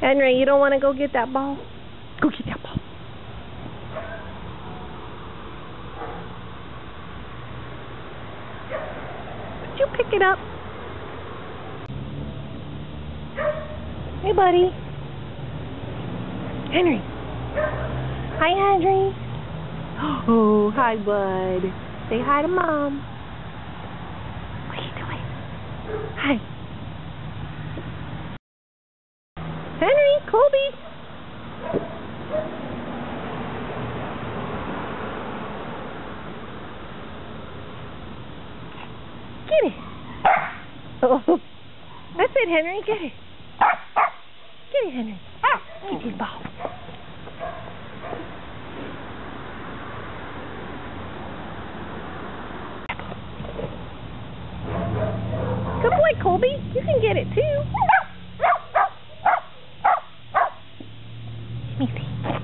Henry, you don't want to go get that ball? Go get that ball. Did you pick it up? Hey, buddy. Henry. Hi, Henry. Oh, hi, bud. Say hi to Mom. What are you doing? Hi. Henry, Colby. Get it. Oh, that's it, Henry. Get it. Get it, Henry. Get his ball. Good boy, Colby. You can get it too. Let me see.